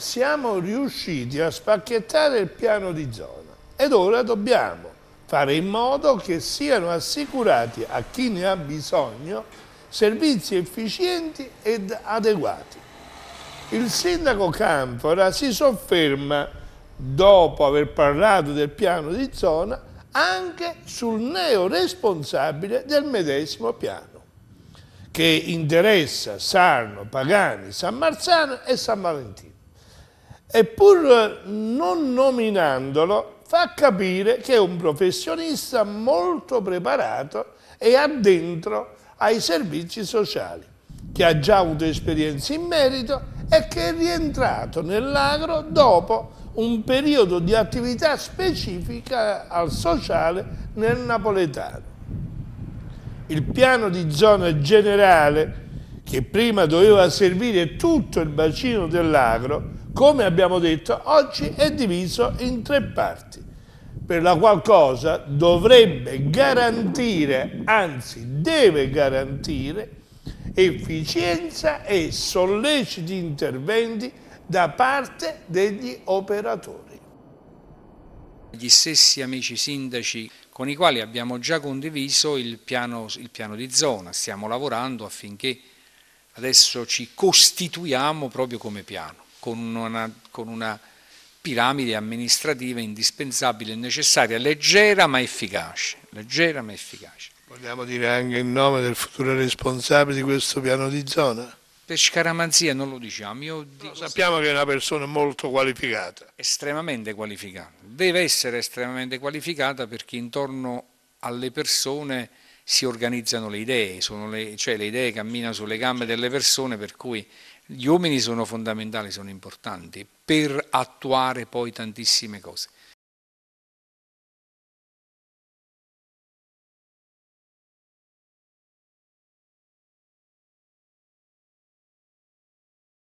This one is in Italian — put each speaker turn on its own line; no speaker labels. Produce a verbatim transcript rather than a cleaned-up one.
siamo riusciti a spacchettare il piano di zona ed ora dobbiamo fare in modo che siano assicurati a chi ne ha bisogno servizi efficienti ed adeguati. Il sindaco Canfora si sofferma, dopo aver parlato del piano di zona, anche sul neoresponsabile del medesimo piano, che interessa Sarno, Pagani, San Marzano e San Valentino. E pur non nominandolo, fa capire che è un professionista molto preparato e addentro ai servizi sociali, che ha già avuto esperienze in merito e che è rientrato nell'agro dopo un periodo di attività specifica al sociale nel napoletano. Il piano di zona generale, che prima doveva servire tutto il bacino dell'agro, come abbiamo detto, oggi è diviso in tre parti, per la qual cosa dovrebbe garantire, anzi deve garantire, efficienza e solleciti interventi da parte degli operatori.
Gli stessi amici sindaci con i quali abbiamo già condiviso il piano, il piano di zona, stiamo lavorando affinché adesso ci costituiamo proprio come piano, con una, con una piramide amministrativa indispensabile e necessaria, leggera ma efficace, leggera ma efficace.
Vogliamo dire anche il nome del futuro responsabile di questo piano di zona?
Per scaramanzia non lo diciamo, io dico
no, sappiamo che è una persona molto qualificata.
Estremamente qualificata, deve essere estremamente qualificata perché intorno alle persone si organizzano le idee, sono le, cioè le idee camminano sulle gambe delle persone, per cui gli uomini sono fondamentali, sono importanti per attuare poi tantissime cose.